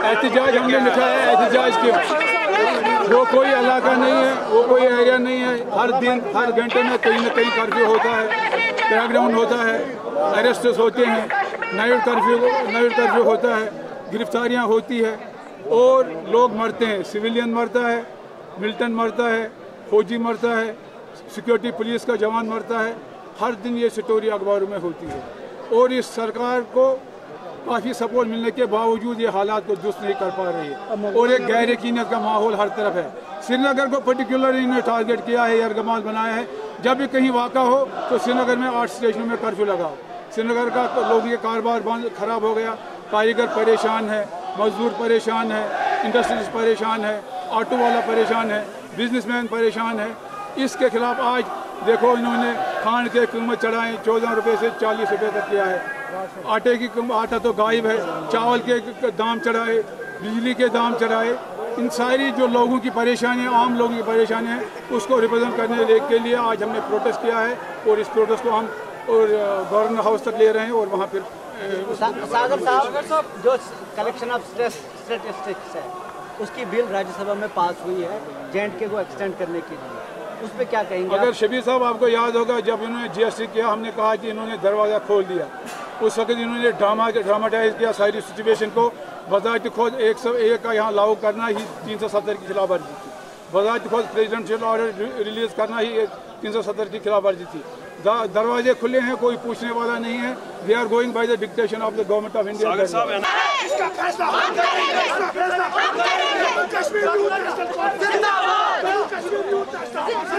एहतजाज हमने लिखा है, एहतजाज क्यों? वो कोई इलाका नहीं है, वो कोई एरिया नहीं है। हर दिन हर घंटे में कहीं ना कहीं कर्फ्यू होता है, क्रैकडाउन होता है, अरेस्ट्स होते हैं, नाइट कर्फ्यू होता है, गिरफ्तारियां होती है और लोग मरते हैं। सिविलियन मरता है, मिलिटेंट मरता है, फौजी मरता है, सिक्योरिटी पुलिस का जवान मरता है। हर दिन ये स्टोरी अखबारों में होती है और इस सरकार को काफ़ी सपोर्ट मिलने के बावजूद ये हालात को दुरुस्त नहीं कर पा रही है और एक गैर यकीनियत का माहौल हर तरफ है। श्रीनगर को पर्टिकुलर इन्होंने टारगेट किया है, यरगमाल बनाया है। जब भी कहीं वाक़ा हो तो श्रीनगर में 8 स्टेशनों में कर्फ्यू लगाओ। श्रीनगर का लोगों के कारोबार बंद खराब हो गया, कारीगर परेशान है, मजदूर परेशान है, इंडस्ट्रीज परेशान है, ऑटो वाला परेशान है, बिजनेसमैन परेशान है। इसके खिलाफ आज देखो इन्होंने खांड के कीमत चढ़ाए 14 रुपये से 40 रुपये तक किया है। आटे की आटा तो गायब है, चावल के दाम चढ़ाए, बिजली के दाम चढ़ाए। इन सारी जो लोगों की परेशानियाँ, आम लोगों की परेशानियाँ हैं, उसको रिप्रेजेंट करने के लिए आज हमने प्रोटेस्ट किया है और इस प्रोटेस्ट को हम और गवर्नर हाउस तक ले रहे हैं और वहाँ फिर सागर साहब जो कलेक्शन ऑफ स्टैटिस्टिक्स है उसकी बिल राज्यसभा में पास हुई है J&K को एक्सटेंड करने के लिए, उस पर क्या कहेंगे? अगर शबीर साहब आपको याद होगा जब इन्होंने GST किया, हमने कहा कि इन्होंने दरवाज़ा खोल दिया। उस वक्त इन्होंने ड्रामाटाइज किया सारी सिचुएशन को। बज़ात खुद 101 का यहाँ लागू करना ही 370 की खिलाफ वर्जी थी। बज़ात खुद प्रेसिडेंशियल ऑर्डर रिलीज करना ही 370 की खिलाफ वर्जी थी। दरवाजे खुले हैं, कोई पूछने वाला नहीं है। We are going by the dictation of the government of India.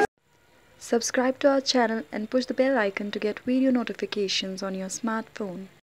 Subscribe to our channel and push the bell icon to get video notifications on your smartphone.